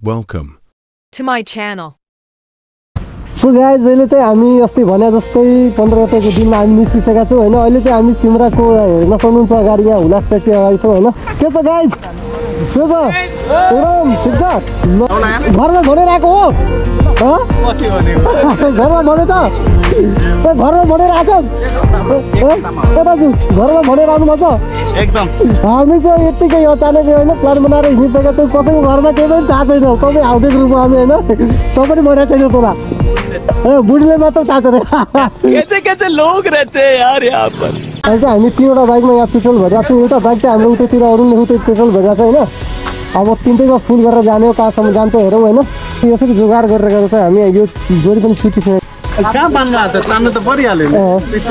Welcome to my channel. So guys अहिले चाहिँ हामी अस्ति भने जस्तै 15 गतेको दिनमा हामी निस्किसकेका छौँ हैन। अहिले चाहिँ हामी सिमराको हेर्न सक्नुहुन्छ अगाडि यहाँ हुलास फ्याक्ट्री अगाडि छौँ हैन। के छ गाइस? के छ? एकदम ठिक छ। घरमा भनेर आएको हो? पछि भनेको। घरमा भने त? घरमा भनेर आछस्? दाजु घरमा भनेर आउनु भएको छ? एकदम। हामी चाहिँ यतिकै अचानक हैन प्लान बनाएर हिँडिसकेका छौँ। कसैको घरमा केही पनि थाहा छैन। कतै आउँदै ग्रुपमा हामी हैन। तपाईले भनेर छैन तोला। बुढीले मात्र थाहा छ। कैसे लोग रहते हैं यार यहाँ पर। अहिले चाहिँ हामी तीनवटा बाइकमा यहाँ पेट्रोल भरिरहेको छौँ। एउटा बाइक चाहिँ हाम्रो उतैतिर अरूले उतै पेट्रोल भरिरहेको छ हैन। अब तिनटैमा फुल गरेर जाने हो कहाँसम्म जान्छ हेरौँ हैन। यसरी जोगाड गरेर गएर चाहिँ हामी यो जोडी पनि छुटिसक्यो। कहाँ बान्नु आएको त? तान्नु त परिहाल्यो नि।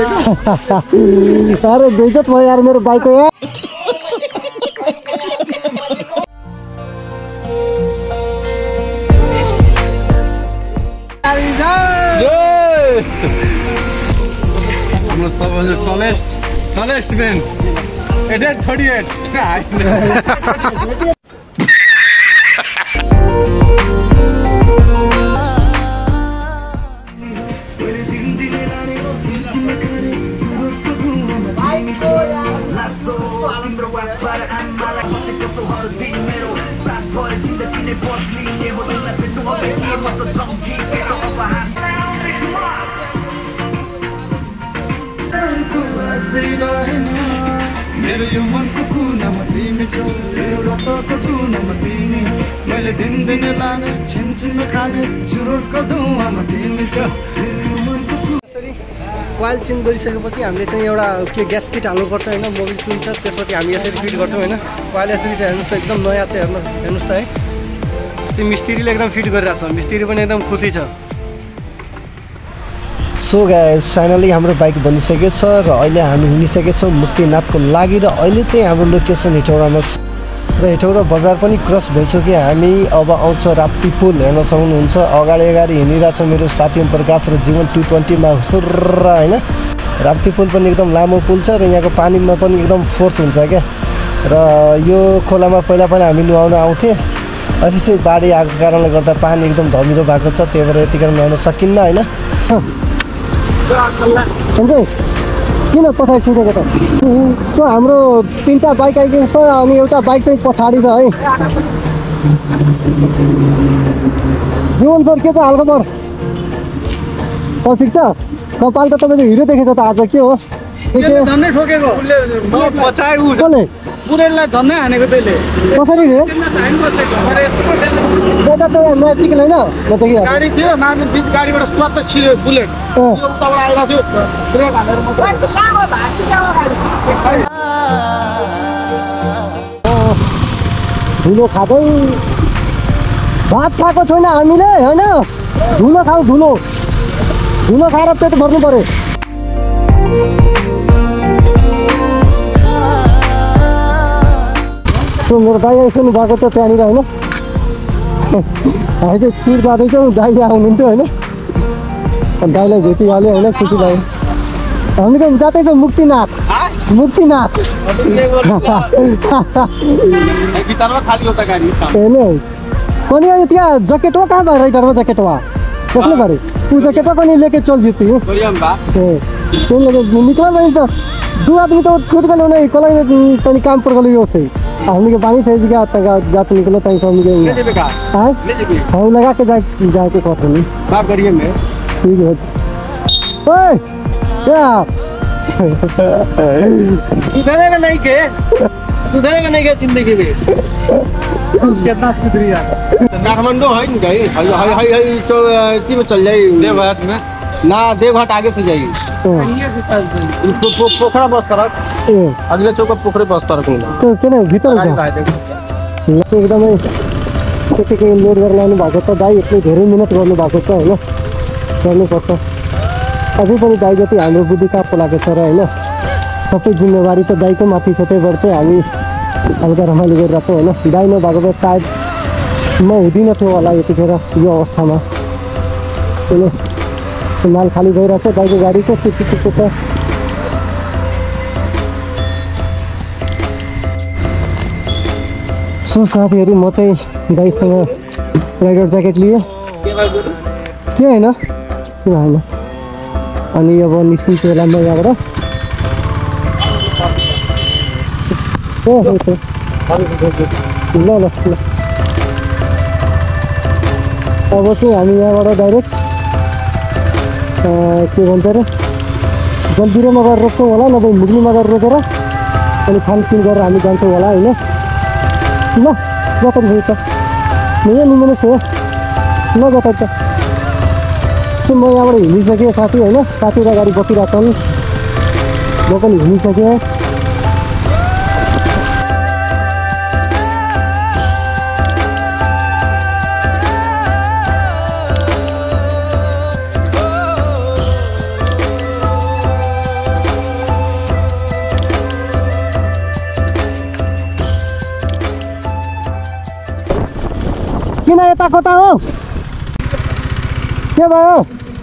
अरे बेइज्जत भयो यार मेरो बाइक यार। हाम्रो सबैले टलेस्ट मैन 838 मेरो यो मनको कुनामा तिमी छौ, मेरो रक्तको चुनामा तिमी, मैले दिनदिनै लाने छिनछिनमा खाने चुरोटको धुवामा तिमी छौ। यसरी वाइल चेन्ज गरिसकेपछि हामीले चाहिँ एउटा के ग्यास किट हाल्नुपर्छ हैन। मोबिल चुन्छ त्यसपछि हामी यसरी फिट गर्छौँ हैन। वाइल यसरी चाहिँ हेर्नुहोस् त एकदम नयाँ चाहिँ हेर्नुहोस् त है। चाहिँ मिस्त्रीले एकदम फिट गरिरहेको छ। मिस्त्री पनि एकदम खुसी छ। सो गाइस फाइनली हाम्रो बाइक बनिसकेको छ र अहिले हामी हिँडिसकेका छौँ मुक्तिनाथको लागि र अहिले चाहिँ हाम्रो लोकेसन हेटौडामा छ र हेटौडा बजार पनि क्रस भइसक्यो। हामी अब आउँछ राप्ती पुल हेर्न सक्नुहुन्छ। अगाडि हिँडिरहेको छ मेरो साथी प्रकाश र जीवन 220मा सुर्र हैन। राप्ती पुल पनि एकदम लामो पुल छ र यहाँको पानीमा पनि एकदम फोर्स हुन्छ क्या। र यो खोलामा पहिला हामी नुहाउन आउँथ्यौँ। अहिले चाहिँ बाढी आएको कारणले गर्दा पानी एकदम धमिलो भएको छ। त्यही भएर यतिखेर नुहाउन सकिन्न हैन। किन पछाडि छुटेको त? सो हाम्रो तीनटा बाइक आइदिन्छ छ अनि एउटा बाइक चाहिँ पछाडि छ है। जीवन सर के छ हालखबर? ठिक छ? कपाल त तपाईँले हिरो देखेछ त आज के हो? झन्डै ठोकेको पछाडि पुरेलाई झन्डै हानेको त्यसले। कसरी रे? बेटा त नयाँ सिकल होइन? गाडी थियो माथि बिच गाडीबाट स्वात छिर्यो बुलेट। उताबाट आइरहेको थियो ब्रेक हानेर धुलो खाँदै भात खाएको छैन हामीले होइन। धुलो खाऊ धुलो खाएर पेट भर्नु पर्यो। मेरो दाइ आइसक्नु भएको छ त्यहाँनिर होइन। हामी चाहिँ स्पिड जाँदैछौँ। दाइ आउनुहुन्थ्यो होइन। दाइलाई भेटिहाल्यो होइन। खुसी लाग्यो। हामी त जाँदैछौँ मुक्तिनाथ। होइन कनी त्यहाँ जकेट हो कहाँ भयो? राइडरमा जकेट हो कसले भरे? तू जकेट हो कनी लेके चल जीती निकला नहीं तो 2 आदमी तो छूट गए नहीं कल तनी काम पर गल यो से हमनी के पानी से गया जात निकलो तनी हम गए हां हम लगा के जाके कहते नहीं साफ करिए मैं ठीक है। ओए क्या उधरेगा नहीं के जिंदगी में कितना सुधरिया काठमांडू है नहीं गई हाई की में चल जाए देवघाट में ना देवघाट आगे से जाइए पोखरा बस पार्क अगले चौक पोखरे बस पार्क तो किन भित्र एकदमै त्यतिकै लोड गरेर लानु भएको छ। दाइ यति धेरै मिहिनेत गर्नु भएको छ हैन। गर्नुपर्छ अझै पनि दाइ जति हाम्रो बुद्धि काप लागेको छ र हैन। सबै जिम्मेवारी त दाइको माथि छ। त्यही भएर चाहिँ हामी हल्का रमाइलो गरिरहेको छौँ हैन। दाइ नभएको भए सायद म हुँदिन थियो होला यतिखेर यो अवस्थामा। किन माल खाली भइरहेको छ। दाइको गाडी छ टिकटिकको छ। सो साथीहरू म चाहिँ दाइसँग राइडर ज्याकेट लिए के होइन किन होइन अनि अब निस्किन्छु होला म यहाँबाट ल ल ल अब चाहिँ हामी यहाँबाट डाइरेक्ट के भन्छ अरे जलबिरोमा गएर रोक्छौँ होला नभए मुग्लीमा गएर रोकेर अनि खानपिन गरेर हामी जान्छौँ होला होइन ल गत भयो त यहाँ निम्न छ ल गत त सो म यहाँबाट हिँडिसकेँ साथी होइन साथी र गाडी बसिरहेको छन् म पनि हिँडिसकेँ किन यता कता हो के भयो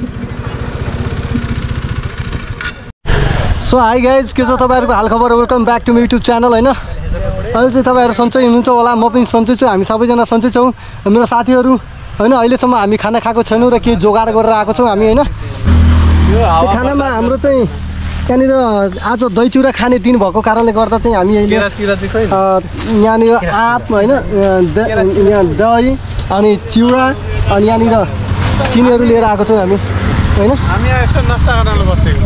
सो हाई गाइज के छ तपाईँहरूको हालखबर welcome back to my YouTube channel होइन अहिले चाहिँ तपाईँहरू सन्चै हुनुहुन्छ होला म पनि सन्चै छु हामी सबैजना सन्चै छौँ मेरो साथीहरू होइन अहिलेसम्म हामी खाना खाएको छैनौँ र केही जोगाड गरेर आएको छौँ हामी होइन त्यो खानामा हाम्रो चाहिँ त्यहाँनिर आज दही चिउरा खाने दिन भएको कारणले गर्दा चाहिँ हामी अहिले यहाँनिर आँप होइन यहाँ दही अनि चिउरा अनि यहाँनिर चिनीहरू लिएर आएको छौँ हामी होइन हामी यसो नास्ता गर्न बसेको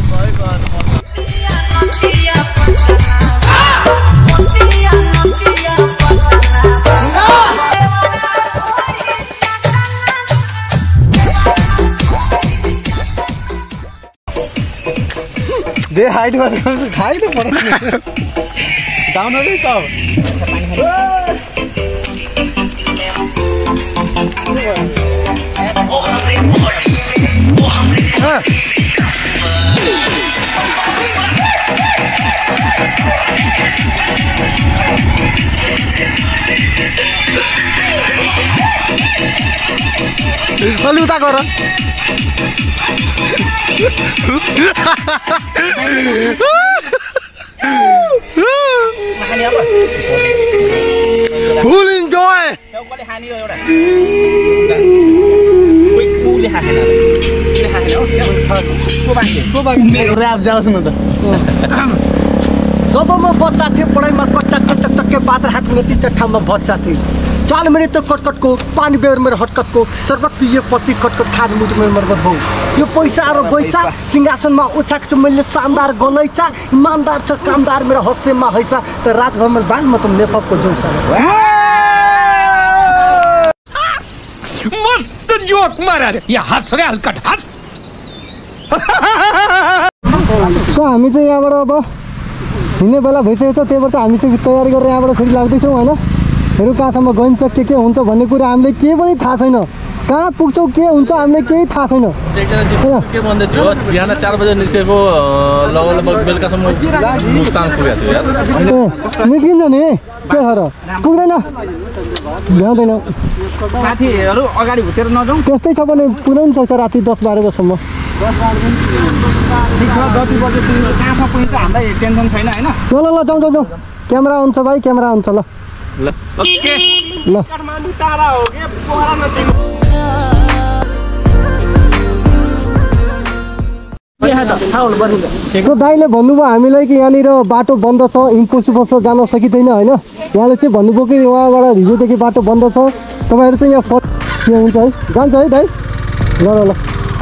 दे हाइट गरेर खाइ त पर्छ डाउन नै त अलि उता गर फुल इन्जोय जब म बच्चा थिएँ पढाइमा कच्चा चक्चक चक्के बात राख्ने तीन ठाउँमा बच्चा थिएँ चाल मेरे तो कटकटको पानी बेर मेरो हटकटको शरबत पिएपछि कटकट खाने मुटु मेरो मर्मत भयो यो पैसा र पैसा सिंहासनमा उछाक छु मैले शानदार गलैचा इमानदार छ कामदार मेरो हस्सेमा हैसा त रातभरमा बाल म त नेपको जोसा मस्त जोक मारा रे या हँस रे हल्का हँस सो हामी चाहिँ यहाँबाट अब हिँड्ने बेला भइसकेको छ त्यही भएर हामी चाहिँ तयारी गरेर यहाँबाट फेरि लाग्दैछौँ होइन हेरौँ कहाँसम्म गइन्छ के हुन्छ भन्ने कुरा हामीले केही पनि थाहा छैन कहाँ पुग्छौँ के हुन्छ हामीलाई केही थाहा छैन के भन्दै थियो बिहान 4 बजे निस्केको लगभग बेलुकासम्म मुस्ताङ पुगेको थियो यार निस्किन्छ नि के छ र पुग्दैन भ्याउँदैन साथीहरू अगाडि भुतेर नजाउँ त्यस्तै छ भने पुग्नै सक्छ राति 10-12 बजीसम्म ठिक छ जति बजे पुग्छ कहाँसम्म पुगिन्छ हामीलाई टेन्सन छैन होइन ल जाउँ क्यामेरा हुन्छ भाइ क्यामेरा हुन्छ ल ओके ल काठमाडौँ टाढा हो के पोखरामा तिम्रो सो दाइले भन्नुभयो हामीलाई कि यहाँनिर बाटो बन्द छ इम्पोसिबल छ जान सकिँदैन होइन यहाँले चाहिँ भन्नुभयो कि उहाँबाट हिजोदेखि बाटो बन्द छ तपाईँहरू चाहिँ यहाँ के हुन्छ है जान्छ है दाइ ल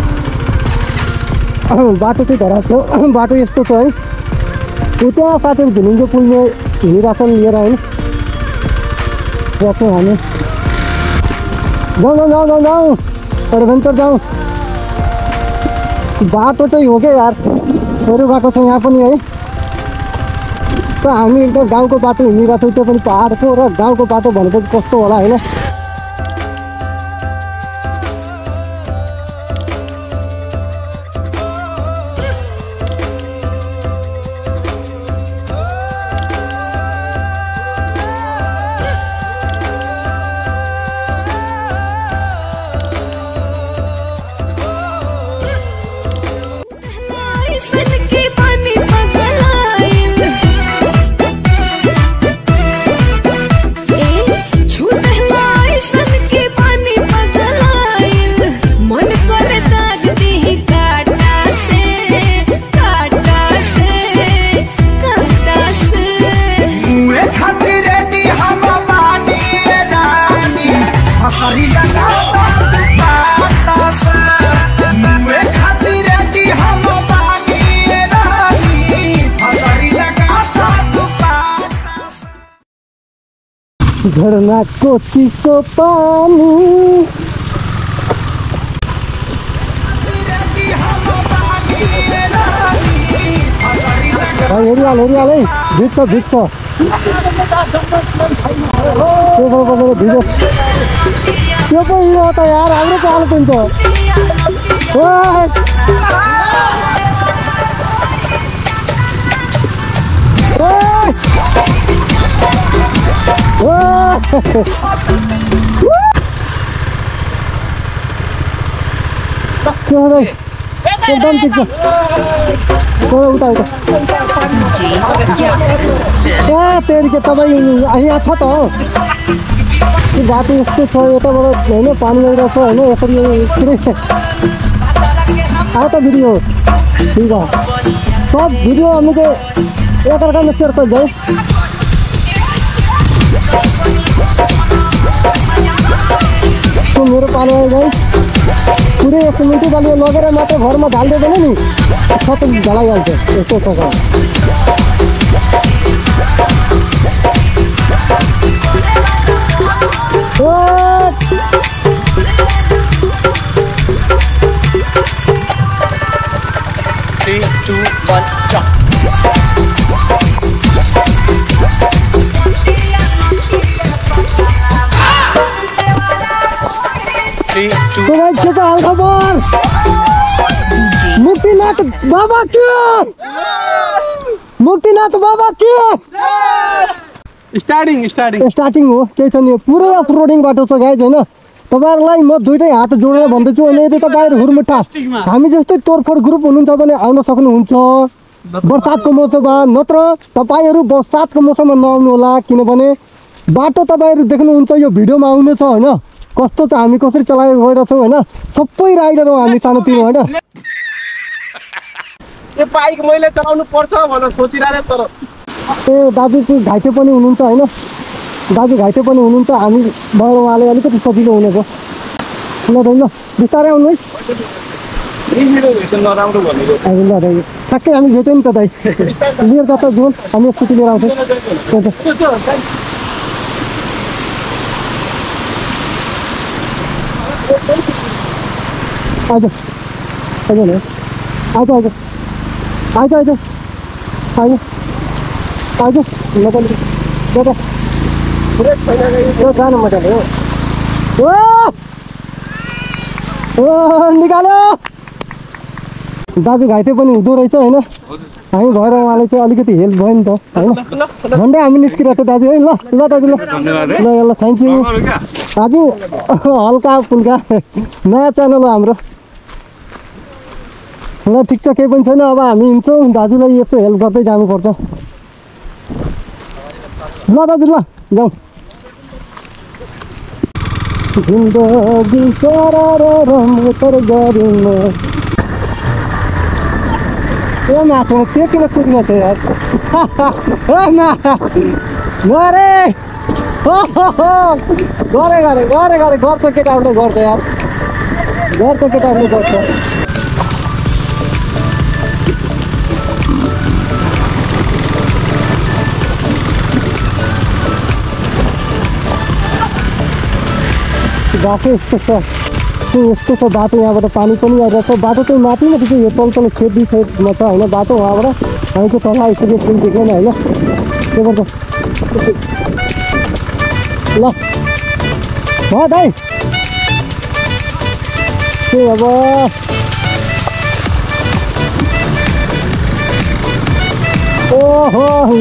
बाटो चाहिँ धराएको छ बाटो यस्तो छ है त्यहाँ साथीहरू झुलुङ्गे पुलमा हिँडिरहेको छन् लिएर होइन बस्छौँ हामी जाउँ एडभेन्चर जाउँ बाटो चाहिँ हो क्या यार छोरो गएको छ यहाँ पनि है त हामी एकदम गाउँको बाटो हिँडिरहेको छौँ त्यो पनि पाहाडको र गाउँको बाटो भनेपछि कस्तो होला होइन छूट झरनाको चिसो पानी हेरिहाल है भिज्छ भिज्यो त्यो पनि हो त यार हाम्रो चाल पनि त एकदम ठिक छ उता तेरि के तपाईँ यहाँ छ त त्यो बाटो यस्तो छ यताबाट होइन पानी आइरहेको छ होइन यसरी पुरै आयो त भिडियो ठिक छ सब भिडियो हामीले एकअर्कामा सेयर कर जाऊ तो मेरो पालो आयो पुरै सिमेन्टी बाली लगेर मात्र घरमा ढालिदिँदैन नि सबै ढलाइहाल्छ यस्तो छ 3, 2, 1, jump. मुक्तिनाथ बाबा के स्टार्टिङ हो केही छैन पुरै अफ रोडिङ बाटो छ गाइज हैन तपाईहरुलाई म दुईटै हात जोडेर भन्दैछु अनि यदि तपाईहरु हुर्मुठा हामी जस्तै तोरफोड ग्रुप हुनुहुन्छ भने आउन सक्नुहुन्छ बर्सातको मौसममा नत्र तपाईहरु बर्सातको मौसममा नआउनु होला किनभने बाटो तपाईहरु देख्नुहुन्छ यो भिडियोमा आउने छ हैन कस्तो छ हामी कसरी चलाएर गइरहेछौं हैन सबै राइडर हो हामी सानोतिनो हैन यो बाइक मैले चलाउनु पर्छ भनेर सोचिरहेको तर ए दाजु चाहिँ घाइते पनि हुनुहुन्छ हैन दाजु घाइते पनि हुनुहुन्छ हामी भएर उहाँले अलिकति सजिलो हुनेको ल ल बिस्तारै आउनु है नराम्रो भनेको ठ्याक्कै हामी भेट्यौँ नि त दाइ लिएर जाँदा जुन हामी स्कुटी लिएर आउँछौँ आज जानु मजाले निकाल्यो दाजु घाइते पनि हुँदो रहेछ होइन हामी भएर उहाँले चाहिँ अलिकति हेल्प भयो नि त होइन झन्डै हामी निस्किरहेको दाजु है ल दाजु ल ल थ्याङ्क यू आज हल्का फुल्का नयाँ च्यानल हो हाम्रो ल ठिक छ केही पनि छैन अब हामी हिँड्छौँ दाजुलाई यस्तो हेल्प गर्दै जानुपर्छ ल दाजु ल जाउँ जिन्दगी सरर मोटर गरिनु ए माथि त्यो किन कुद्नु थियो यार गरे गर्छ केटाहरूले गर्छ यार गर्छ केटाहरूले गर्छ बाटो यस्तो छ बाटो यहाँबाट पानी पनि आइरहेको छ बाटो चाहिँ माथि न त्यो यो तल खेत साइडमा छ होइन बाटो वहाँबाट हामी चाहिँ तल आइसक्यो पनि देख्दैन होइन त्यो गर्छ ल हो दाइ त्यही अब ओहो ल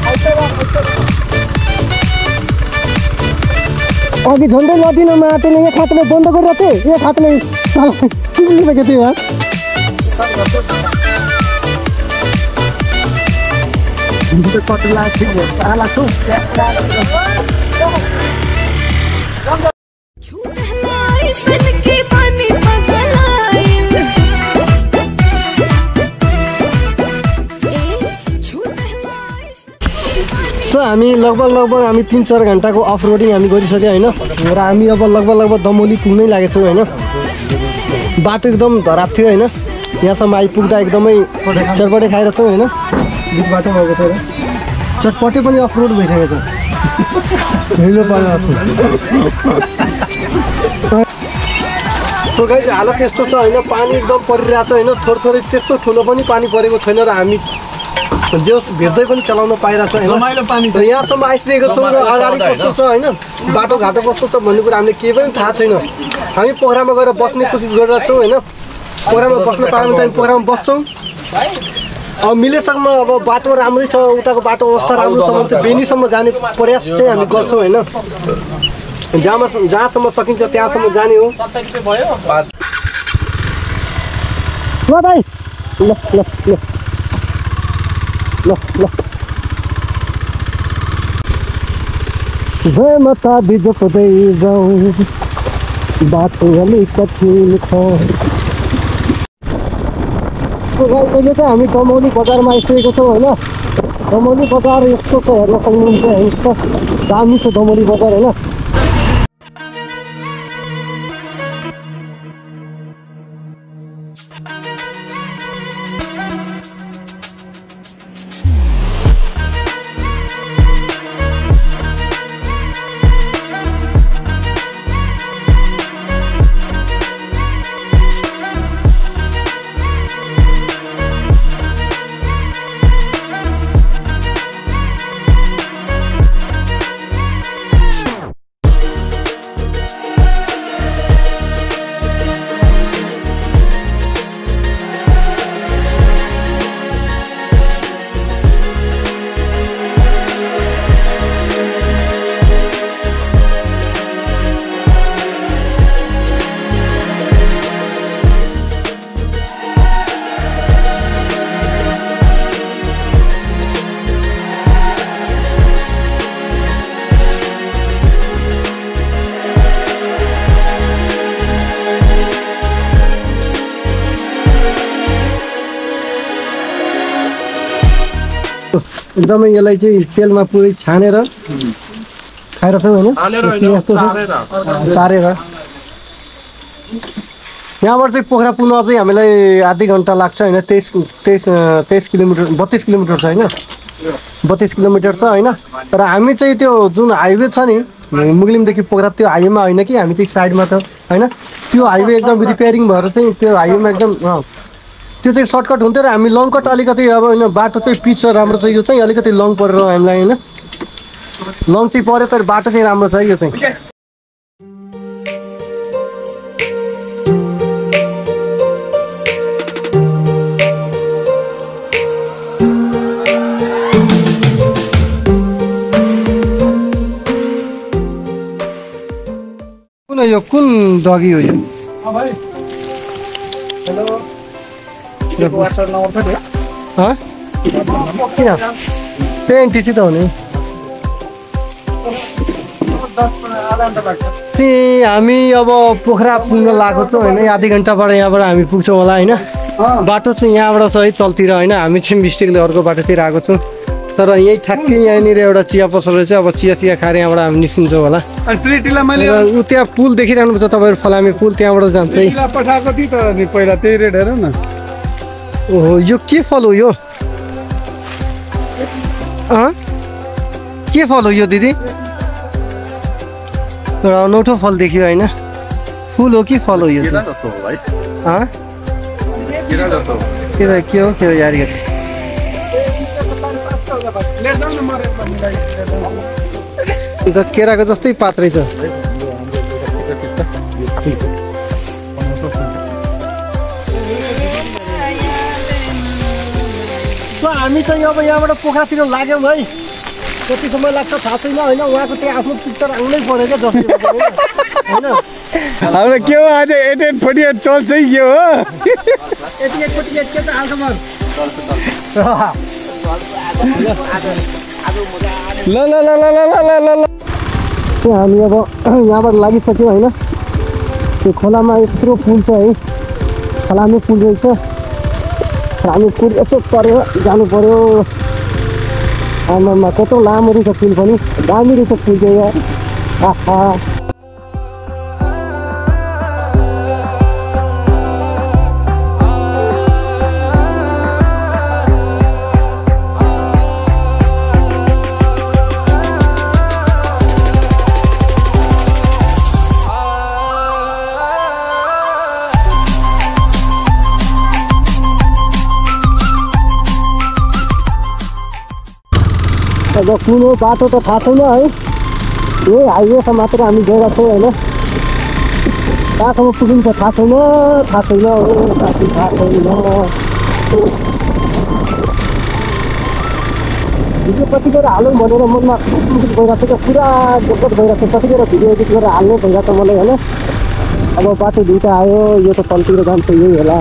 अघि झन्डै नदिनमा आँटेन एक हातले बन्द गरेर थिएँ एक हातले चिनिसकेको थियो यार सो हामी लगभग हामी 3-4 घन्टाको अफ रोडिङ हामी गरिसक्यो होइन र हामी अब लगभग दमोली पुग्नै लागेको छौँ होइन बाटो एकदम धराप थियो होइन यहाँसम्म आइपुग्दा एकदमै चरपटे खाएर छौँ होइन बिच बाटोमा आएको छ चटपटे पनि अफरोड भइसकेको छ हिलो पाल्न तो गाइस हालत यस्तो छ हैन पानी एकदम परिरहेको छ हैन थोरै त्यस्तो ठुलो पनि पानी परेको छैन र हामी जो भेट्दै पनि चलाउन पाइरहेको छ हैन र यहाँसम्म आइसकेको छौँ र अगाडि कस्तो छ हैन बाटोघाटो कस्तो छ भन्ने कुरा हामीले केही पनि थाहा छैन हामी पोखरामा गएर बस्ने कोसिस गरिरहेको छौँ हैन पोखरामा बस्न पायो भने चाहिँ पोखरामा बस्छौँ अब मिलेसम्म अब बाटो राम्रै छ उताको बाटो अवस्था राम्रो छ भने चाहिँ बेनीसम्म जाने प्रयास चाहिँ हामी गर्छौँ हैन जहाँसम्म सकिन्छ त्यहाँसम्म जाने हो ल दाइ ल ल ल ल ल जय माता बिजोप्दै जाउँ बाटो अलिकति छ अहिले चाहिँ हामी दमौली बजारमा आइसकेको छौँ होइन दमौली बजार यस्तो छ हेर्न सक्नुहुन्छ यस्तो दामी छ दमौली बजार होइन एकदमै यसलाई चाहिँ तेलमा पुरै छानेर खाइरहेछौँ होइन तारेर यहाँबाट चाहिँ पोखरा पुग्न अझै हामीलाई आधी घन्टा लाग्छ होइन 23 किलोमिटर 32 किलोमिटर छ होइन 32 किलोमिटर छ होइन तर हामी चाहिँ त्यो जुन हाइवे छ नि मुगलिमदेखि पोखरा त्यो हाइवेमा होइन कि हामी चाहिँ साइडमा त होइन त्यो हाइवे एकदम रिपेयरिङ भएर चाहिँ त्यो हाइवेमा एकदम त्यो चाहिँ सर्टकट हुन्थ्यो र हामी लङ कट अलिकति अब होइन बाटो चाहिँ पिच राम्रो छ यो चाहिँ अलिकति लङ परेर हामीलाई होइन लङ चाहिँ पऱ्यो तर बाटो चाहिँ राम्रो छ यो चाहिँ यो कुन डगी हो यो हेलो किन पेन्टी त हुने चाहिँ हामी अब पोखरा पुग्न लागेको छौँ होइन आधी घन्टाबाट यहाँबाट हामी पुग्छौँ होला होइन बाटो चाहिँ यहाँबाट छ है तलतिर होइन हामी चाहिँ मिस्टेकले अर्को बाटोतिर आएको छौँ तर यहीँ ठ्याक्कै यहाँनिर एउटा चिया पसल रहेछ अब चिया खाएर यहाँबाट हामी निस्किन्छौँ होला ऊ त्यहाँ पुल देखिरहनु पर्छ तपाईँहरू फलामे पुल त्यहाँबाट जान्छ है पठाएको थिएँ त नि पहिला त्यही रेट हेर न ओहो यो के फल हो यो के फल हो यो दिदी एउटा अनौठो फल देखियो होइन फुल हो कि फल हो यो के हो यार यो केराको जस्तै पात्रै छ हामी चाहिँ अब यहाँबाट पोखरातिर लाग्यौँ है कति समय लाग्छ थाहा छैन होइन उहाँको त्यहाँ आफ्नो पिक्चर आउनै पऱ्यो क्या जस्तो होइन हाम्रो के हो आज 8848 चल्छ है के हो 8848 के छ हालसम्म ल ल ल ल ल ल ल हामी अब यहाँबाट लागिसक्यौँ होइन त्यो खोलामा यत्रो पुल छ है खोलामै पुल रहेछ हामी पुल यसो परेर जानु पर्यो आमामा कत्रो लामो रहेछ पुल पनि दामी रहेछ पुल चाहिँ आहा अब कुन हो बाटो त थाहा छैन है, यही हाइवेसम्म मात्र हामी गएर छौँ होइन। कहाँसम्म पुगिन्छ थाहा छैन हो साथी, थाहा छैन। भिडियो कति गरेर हालौँ भनेर मनमा भइरहेको छ, पुरा दिक्कत भइरहेको छ। कतिखेर भिडियो एडिट गरेर हाल्ने भइरहेको छ मलाई होइन। अब बाटो दुइटा आयो, यो त तलतिर जान्छ, यही होला।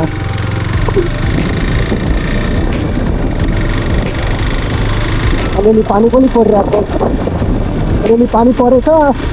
अलिअलि पानी पनि परिरहेको छ, अलिअलि पानी परेछ।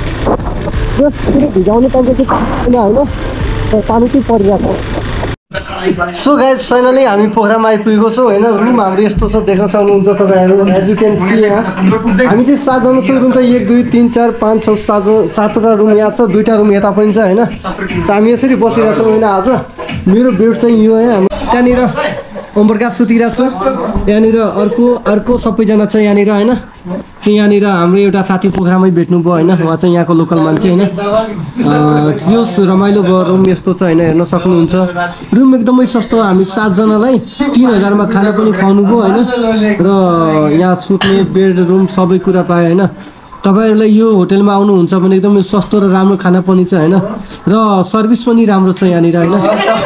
भिजाउने टाइमको चाहिँ होइन, पानी चाहिँ परिरहेको छ। सो गाइज फाइनली हामी पोखरामा आइपुगेको छौँ होइन। रुम हाम्रो यस्तो छ, देख्न सक्नुहुन्छ तपाईँहरू। एज यु क्यान सी यहाँ हामी चाहिँ 7 जना छौँ। रुम त 1 2 3 4 5 6 7वटा रुम यहाँ छ, 2टा रुम यता पनि छ होइन। हामी यसरी बसिरहेको छौँ होइन। आज मेरो बेड चाहिँ यो है। त्यहाँनिर ओमप्रकाश सुतिरहेको छ, यहाँनिर अर्को सबैजना छ यहाँनिर होइन। चाहिँ यहाँनिर हाम्रो एउटा साथी पोखरामै भेट्नुभयो होइन, उहाँ चाहिँ यहाँको लोकल मान्छे होइन। यो रमाइलो भयो रुम यस्तो छ होइन, हेर्न सक्नुहुन्छ। रुम एकदमै सस्तो, हामी 7 जनालाई 3000मा खाना पनि खुवाउनु भयो होइन। र यहाँ सुत्ने बेड रुम सबै कुरा पायो होइन। तपाईँहरूलाई यो होटलमा आउनुहुन्छ भने एकदमै सस्तो र राम्रो खाना पनि छ होइन। र सर्भिस पनि राम्रो छ यहाँनिर होइन।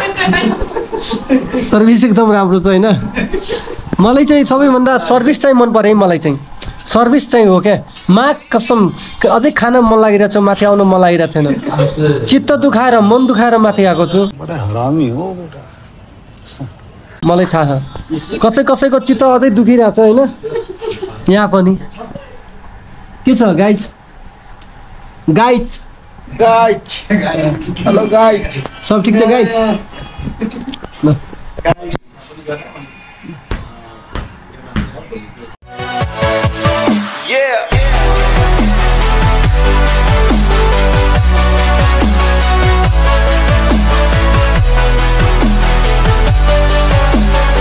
सर्भिस एकदम राम्रो छ होइन। मलाई चाहिँ सबैभन्दा सर्भिस चाहिँ मन पर्यो है। मलाई चाहिँ सर्भिस चाहिँ हो क्या, मा कसम। अझै खाना मन लागिरहेको छ, माथि आउनु मन लागिरहेको थिएन। चित्त दुखाएर मन दुखाएर माथि आएको छु। मलाई थाहा छ कसैको चित्त अझै दुखिरहेको छ होइन। यहाँ पनि के छ गाइज? हेलो गाइज, सब ठिक छ गाइज?